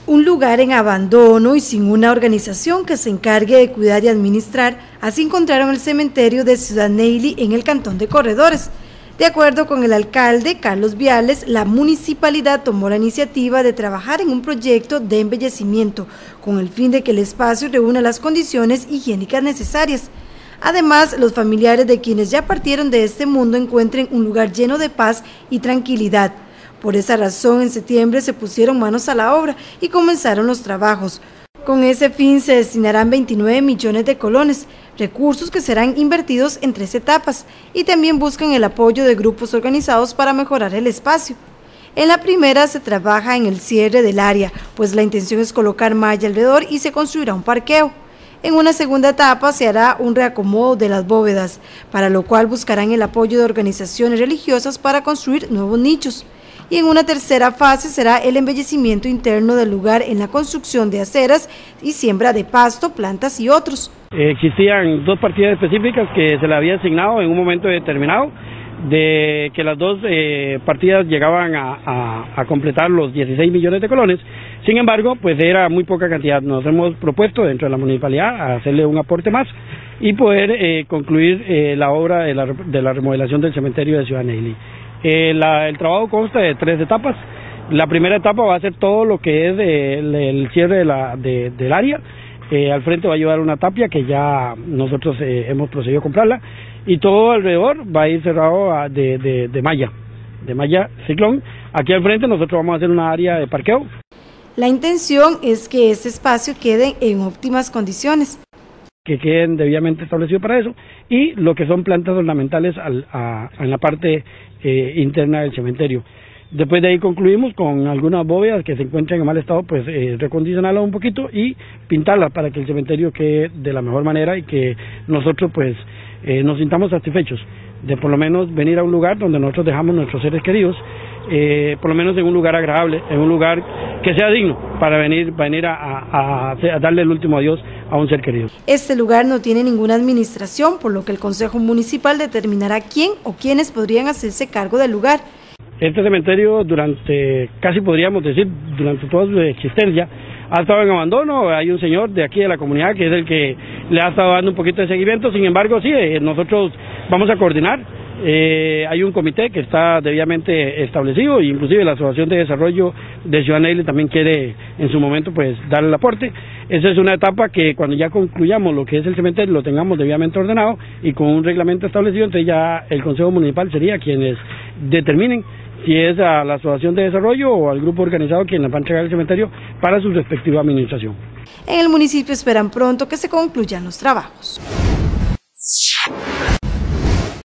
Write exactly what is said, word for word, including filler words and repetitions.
Un lugar en abandono y sin una organización que se encargue de cuidar y administrar, así encontraron el cementerio de Ciudad Neyli en el cantón de Corredores. De acuerdo con el alcalde Carlos Viales, la municipalidad tomó la iniciativa de trabajar en un proyecto de embellecimiento con el fin de que el espacio reúna las condiciones higiénicas necesarias. Además, los familiares de quienes ya partieron de este mundo encuentren un lugar lleno de paz y tranquilidad. Por esa razón, en septiembre se pusieron manos a la obra y comenzaron los trabajos. Con ese fin se destinarán veintinueve millones de colones, recursos que serán invertidos en tres etapas, y también buscan el apoyo de grupos organizados para mejorar el espacio. En la primera se trabaja en el cierre del área, pues la intención es colocar malla alrededor y se construirá un parqueo. En una segunda etapa se hará un reacomodo de las bóvedas, para lo cual buscarán el apoyo de organizaciones religiosas para construir nuevos nichos. Y en una tercera fase será el embellecimiento interno del lugar en la construcción de aceras y siembra de pasto, plantas y otros. Existían dos partidas específicas que se le había asignado en un momento determinado, de que las dos eh, partidas llegaban a, a, a completar los dieciséis millones de colones. Sin embargo, pues era muy poca cantidad. Nos hemos propuesto dentro de la municipalidad hacerle un aporte más y poder eh, concluir eh, la obra de la, de la remodelación del cementerio de Ciudad Neyli. Eh, la, el trabajo consta de tres etapas. La primera etapa va a ser todo lo que es de, el, el cierre de la, de, del área. Eh, al frente va a llevar una tapia que ya nosotros eh, hemos procedido a comprarla, y todo alrededor va a ir cerrado a, de, de, de malla, de malla ciclón. Aquí al frente nosotros vamos a hacer una área de parqueo. La intención es que este espacio quede en óptimas condiciones, que queden debidamente establecidos para eso, y lo que son plantas ornamentales al, a, en la parte eh, interna del cementerio. Después de ahí concluimos con algunas bóvedas que se encuentran en mal estado, pues eh, recondicionarlas un poquito y pintarlas para que el cementerio quede de la mejor manera y que nosotros pues eh, nos sintamos satisfechos de por lo menos venir a un lugar donde nosotros dejamos nuestros seres queridos, eh, por lo menos en un lugar agradable, en un lugar que sea digno para venir, venir a, a, a darle el último adiós a un ser querido. Este lugar no tiene ninguna administración, por lo que el Consejo Municipal determinará quién o quiénes podrían hacerse cargo del lugar. Este cementerio durante, casi podríamos decir, durante toda su existencia, ha estado en abandono. Hay un señor de aquí de la comunidad que es el que le ha estado dando un poquito de seguimiento. Sin embargo, sí, nosotros vamos a coordinar. Eh, hay un comité que está debidamente establecido, e inclusive la Asociación de Desarrollo de Ciudad Neyli también quiere en su momento pues darle el aporte. Esa es una etapa que cuando ya concluyamos lo que es el cementerio lo tengamos debidamente ordenado y con un reglamento establecido, entonces ya el Consejo Municipal sería quienes determinen si es a la Asociación de Desarrollo o al grupo organizado quien les va a entregar el cementerio para su respectiva administración. En el municipio esperan pronto que se concluyan los trabajos.